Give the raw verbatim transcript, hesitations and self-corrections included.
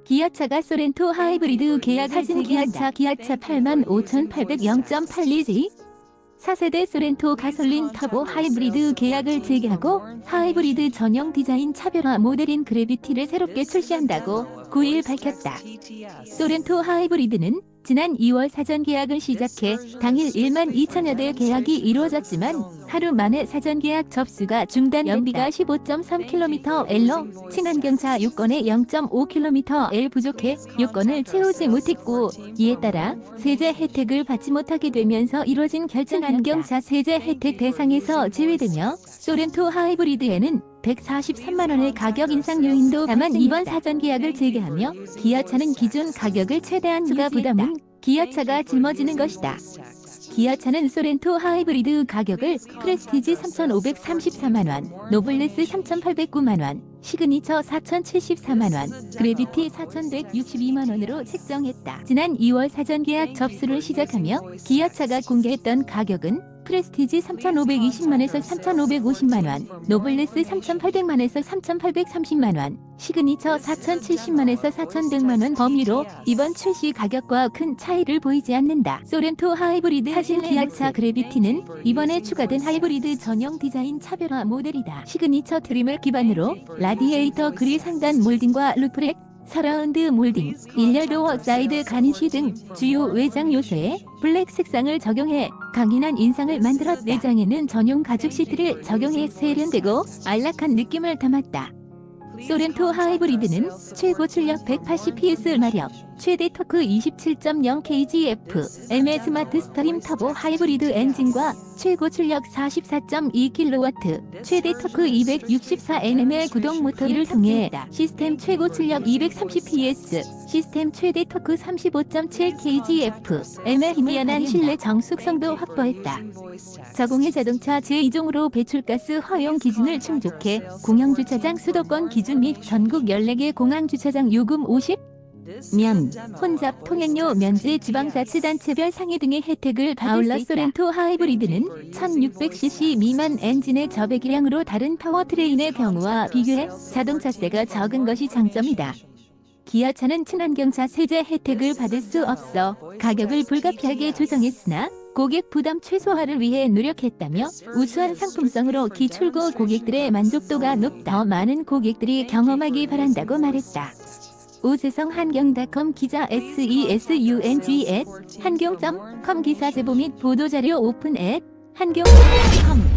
기아차가 소렌토 하이브리드 계약 하신 기아차 기아차 팔만 오천팔백 영 점 팔이 지 사 세대 소렌토 가솔린 터보 하이브리드 계약을 재개하고 하이브리드 전용 디자인 차별화 모델인 그래비티를 새롭게 출시한다고 구 일 밝혔다. 소렌토 하이브리드는 지난 이월 사전 계약을 시작해 당일 일만 이천여 대 계약이 이루어졌지만 하루 만에 사전 계약 접수가 중단. 연비가 십오 점 삼 킬로미터 엘로 친환경차 요건에 영 점 오 킬로미터 엘 부족해 요건을 채우지 못했고, 이에 따라 세제 혜택을 받지 못하게 되면서 이뤄진 결정. 친환경차 세제 혜택 대상에서 제외되며 소렌토 하이브리드에는 백사십삼만 원의 가격 인상 요인도. 다만 이번 사전 계약을 재개하며 기아차는 기존 가격을 최대한 추가 부담은 기아차가 짊어지는 것이다. 기아차는 소렌토 하이브리드 가격을 프레스티지 삼천오백삼십사만 원, 노블레스 삼천팔백구만 원, 시그니처 사천칠십사만 원, 그래비티 사천백육십이만 원으로 책정했다. 지난 이월 사전 계약 접수를 시작하며 기아차가 공개했던 가격은 프레스티지 삼천오백이십만에서 삼천오백오십만 원, 노블레스 삼천팔백만에서 삼천팔백삼십만 원, 시그니처 사천칠십만에서 사천백만 원 범위로 이번 출시 가격과 큰 차이를 보이지 않는다. 소렌토 하이브리드 하신 기아차 그래비티는 이번에 추가된 하이브리드 전용 디자인 차별화 모델이다. 시그니처 트림을 기반으로 라디에이터 그릴 상단 몰딩과 루프렉, 서라운드 몰딩, 일렬도어 사이드 가니쉬 등 주요 외장 요소에 블랙 색상을 적용해 강인한 인상을 만들었다. 내장에는 전용 가죽 시트를 적용해 세련되고 안락한 느낌을 담았다. 소렌토 하이브리드는 최고 출력 백팔십 피에스 마력, 최대 토크 이십칠 점 영 킬로그램, M의 스마트 스터림 터보 하이브리드 엔진과 최고 출력 사십사 점 이 킬로와트, 최대 토크 이백육십사 니유턴미터의 구동 모터를 통해 시스템 최고 출력 이백삼십 피에스, 시스템 최대 토크 삼십오 점 칠 킬로그램, M의 희미한 실내 정숙성도 확보했다. 저공해 자동차 제이 종으로 배출가스 허용 기준을 충족해 공영주차장 수도권 기준 및 전국 열네 개 공항주차장 요금 오십 면, 혼잡 통행료 면제 지방자치단체별 상해 등의 혜택을 받을 수 있다. 아울러 소렌토 하이브리드는 천육백 씨씨 미만 엔진의 저배기량으로 다른 파워트레인의 경우와 비교해 자동차세가 적은 것이 장점이다. 기아차는 친환경차 세제 혜택을 받을 수 없어 가격을 불가피하게 조정했으나 고객 부담 최소화를 위해 노력했다며 우수한 상품성으로 기출고 고객들의 만족도가 높다. 더 많은 고객들이 경험하기 바란다고 말했다. 오세성 한경닷컴 기자 세순g 앳 한경 닷컴 기사 제보 및 보도자료 오픈 앳 한경 닷컴